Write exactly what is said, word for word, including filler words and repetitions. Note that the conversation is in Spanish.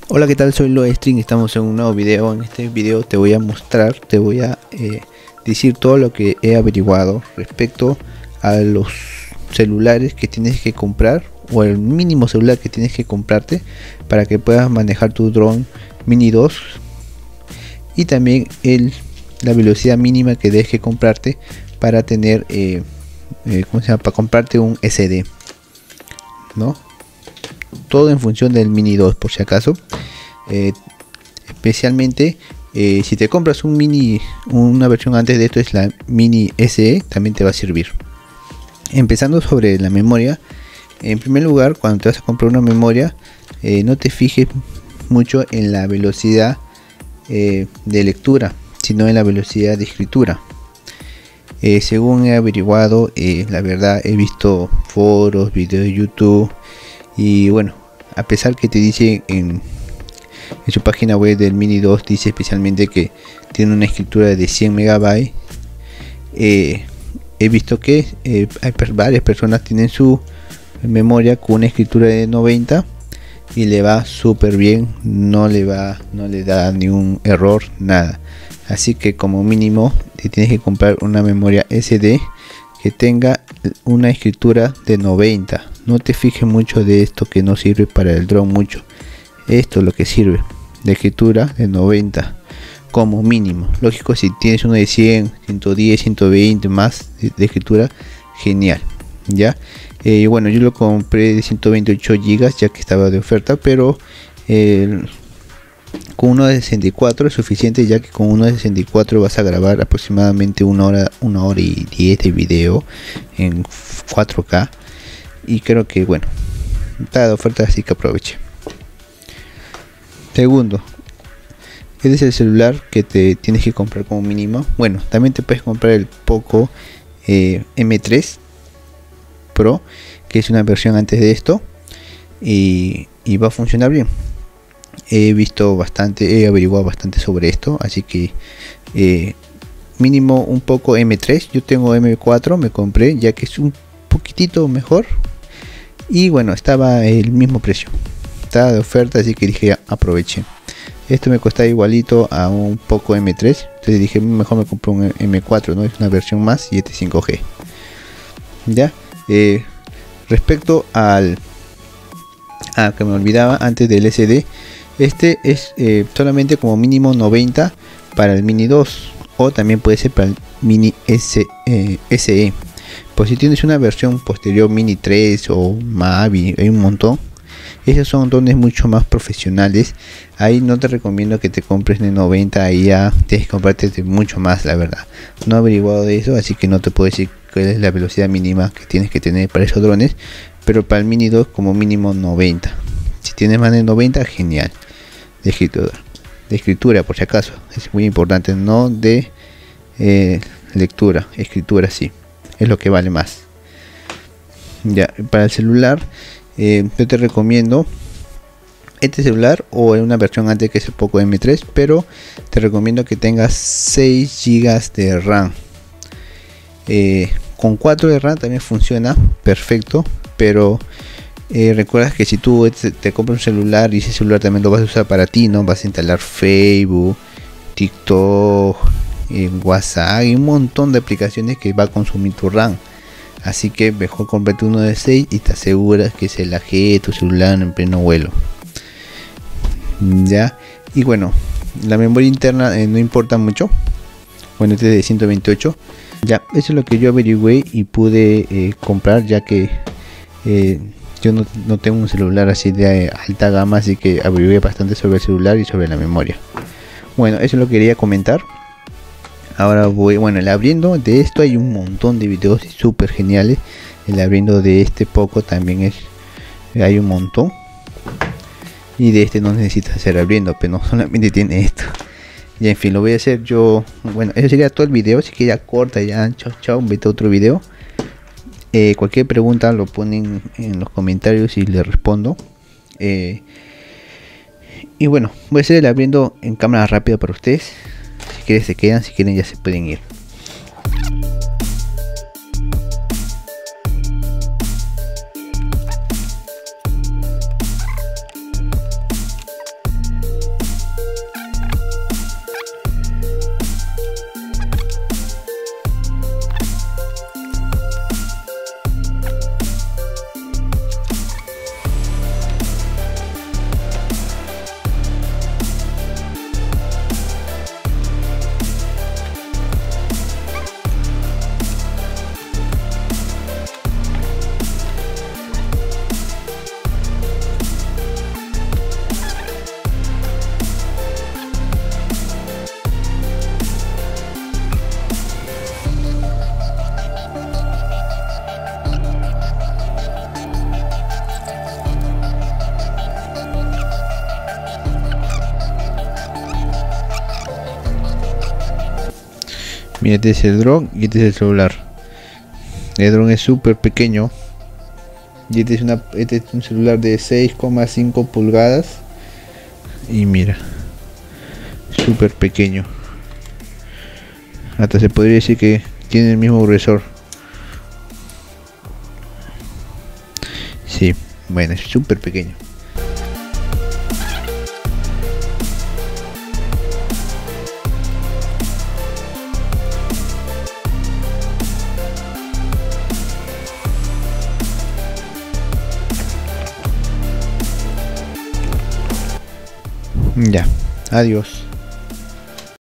Hola, ¿qué tal? Soy Loestring, estamos en un nuevo video. En este video te voy a mostrar, te voy a eh, decir todo lo que he averiguado respecto a los celulares que tienes que comprar, o el mínimo celular que tienes que comprarte para que puedas manejar tu drone Mini dos, y también el, la velocidad mínima que debes que comprarte para tener eh, eh, ¿cómo se llama? Para comprarte un S D, ¿no? Todo en función del Mini dos, por si acaso. Eh, especialmente eh, si te compras un mini, una versión antes de esto, es la Mini S E, también te va a servir. Empezando sobre la memoria, en primer lugar, cuando te vas a comprar una memoria, eh, no te fijes mucho en la velocidad eh, de lectura, sino en la velocidad de escritura. Eh, según he averiguado, eh, la verdad he visto foros, videos de YouTube, y bueno, a pesar que te dice en, en su página web del Mini dos, dice especialmente que tiene una escritura de cien megabytes, eh, he visto que eh, hay varias personas tienen su memoria con una escritura de noventa y le va súper bien, no le va, no le da ningún error, nada. Así que como mínimo te tienes que comprar una memoria S D que tenga una escritura de noventa. No te fijes mucho de esto que no sirve para el drone mucho. Esto es lo que sirve, de escritura de noventa como mínimo. Lógico, si tienes uno de cien, ciento diez, ciento veinte más de, de escritura, genial. Ya, eh, bueno, yo lo compré de ciento veintiocho gigas ya que estaba de oferta, pero eh, con uno de sesenta y cuatro es suficiente, ya que con uno de sesenta y cuatro vas a grabar aproximadamente una hora, una hora y diez de video en cuatro K, y creo que bueno, está de oferta, así que aproveche. Segundo, este es el celular que te tienes que comprar como mínimo. Bueno, también te puedes comprar el Poco eh, M tres Pro, que es una versión antes de esto, y, y va a funcionar bien. He visto bastante, he averiguado bastante sobre esto, así que eh, mínimo un Poco M tres. Yo tengo M cuatro, me compré ya que es un poquitito mejor, y bueno, estaba el mismo precio, estaba de oferta, así que dije aproveche. Esto me costaba igualito a un Poco M tres, entonces dije mejor me compro un M cuatro, no es una versión más, y este cinco G. Ya, eh, respecto al ah, que me olvidaba antes del S D, este es eh, solamente como mínimo noventa para el Mini dos, o también puede ser para el Mini S, eh, S E. Pues si tienes una versión posterior, Mini tres o Mavi, hay un montón. Esos son drones mucho más profesionales. Ahí no te recomiendo que te compres de noventa, ahí ya tienes que comprarte de mucho más, la verdad. No he averiguado de eso, así que no te puedo decir cuál es la velocidad mínima que tienes que tener para esos drones, pero para el Mini dos como mínimo noventa. Si tienes más de noventa, genial. De escritura, de escritura por si acaso, es muy importante, no de eh, lectura, escritura sí, es lo que vale más. Ya, para el celular, eh, yo te recomiendo este celular o en una versión antes, que es el Poco M tres, pero te recomiendo que tengas seis gigas de RAM. Eh, con cuatro de RAM también funciona perfecto, pero eh, recuerda que si tú te, te compras un celular y ese celular también lo vas a usar para ti, no vas a instalar Facebook, TikTok, eh, WhatsApp y un montón de aplicaciones que va a consumir tu RAM. Así que mejor cómprate uno de seis y te aseguras que se laje tu celular en pleno vuelo. Ya, y bueno, la memoria interna eh, no importa mucho. Bueno, este es de ciento veintiocho. Ya, eso es lo que yo averigüé y pude eh, comprar, ya que eh, yo no, no tengo un celular así de alta gama, así que averigué bastante sobre el celular y sobre la memoria. Bueno, eso es lo que quería comentar. Ahora voy, bueno, el abriendo de esto hay un montón de videos súper geniales. El abriendo de este Poco también es, hay un montón. Y de este no necesitas hacer abriendo, pero no solamente tiene esto. Y en fin, lo voy a hacer yo. Bueno, eso sería todo el video. Si que ya corta, ya chao chao, vete a otro video. Eh, cualquier pregunta lo ponen en los comentarios y les respondo. Eh, y bueno, voy a hacer el abriendo en cámara rápida para ustedes. Si quieren se quedan, si quieren ya se pueden ir. Mira, este es el dron y este es el celular. El dron es súper pequeño. Y este es, una, este es un celular de seis coma cinco pulgadas. Y mira, súper pequeño. Hasta se podría decir que tiene el mismo grosor. Sí, bueno, es súper pequeño. Ya, adiós.